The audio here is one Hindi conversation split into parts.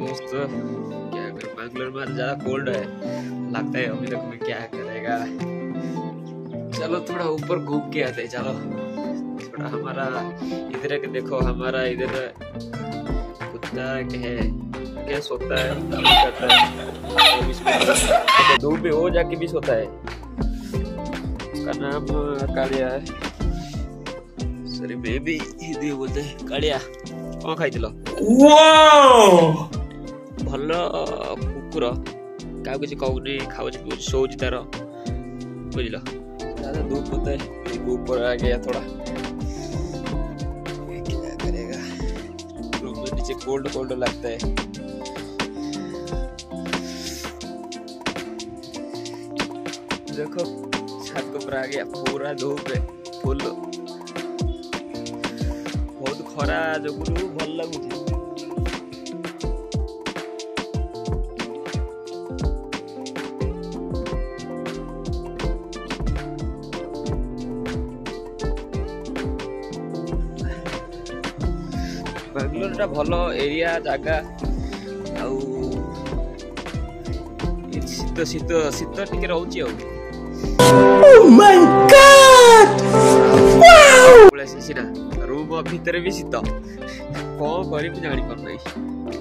दोस्त क्या कर, बैंगलोर में ज्यादा कोल्ड है लगता है। अभी तक मैं क्या करेगा। चलो थोड़ा ऊपर घूम के आते हैं। चलो थोड़ा हमारा इधर के देखो, हमारा इधर कुत्ता है क्या सोता है, करता है धूप में वो जाके भी सोता है। उसका नाम कालिया है। सॉरी बेबी हिंदी बोलते हैं कालिया। कौन खाई भल कुकुर क्या किसी कहूनी खाऊ शोच तार बुझल। ज्यादा धूप होता है, ऊपर आ गया थोड़ा, क्या करेगा। रूम में नीचे कोल्ड कोल्ड लगता है। देखो छत के ऊपर आ गया, पूरा धूप है फुल, बहुत खरा जो भल लगुच। बैंगलोर टा भल एरिया जगह आउ शीत शीत शीत टिके रहउची। ओह माय गॉड वाओ बोले सीना रूम भीतर भी शीत कौन करी भी जानी पर नहीं।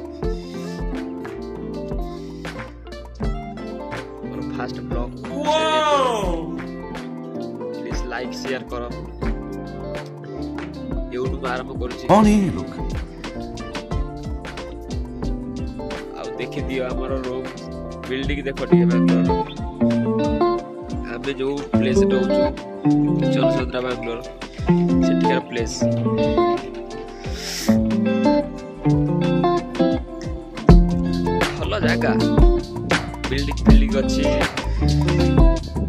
और fast vlog please like share करो। यूट्यूब आरंभ करूची कौन है लोग आ देखि दियो हमर रूम बिल्डिंग देखो ठीक है। बैंगलोर अबे जो प्लेस रहउछु चलसोद्रा बैंगलोर सेटिकर प्लेस भल जगह बिल्डिंग बिल्डिंग अच्छी